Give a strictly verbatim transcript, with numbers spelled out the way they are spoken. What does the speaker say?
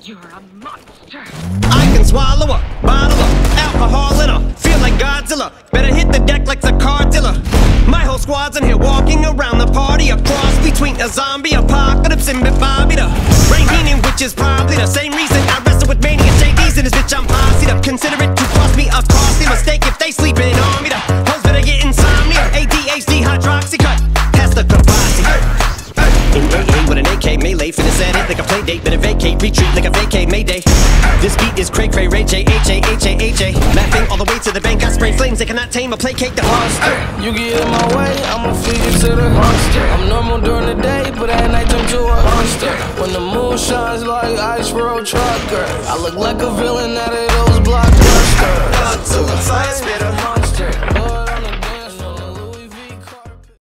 You're a monster. I can swallow a bottle of alcohol in her. Feel like Godzilla. Better hit the deck like the car dealer. My whole squad's in here walking around the party. A cross between a zombie apocalypse and Bobby the Rain Meaning, which is probably the same reason I wrestle with Mania J Ds in this bitch. I'm posse up. Consider it to cost me a costly mistake if they sleeping on me. The hoes better get insomnia. A D H D hydroxy cut. Pass the capacity. In A A with an A K melee, finna set it like a play date. Better vacate, retreat like a vacate mayday. This beat is cray cray, Ray J, H A, H A, H A. Laughing all the way to the bank, I spray flames. They cannot tame or placate the monster. You get in my way, I'ma feed you to the monster. I'm normal during the day, but at night turn to a monster. When the moon shines like ice road trucker, I look like a villain out of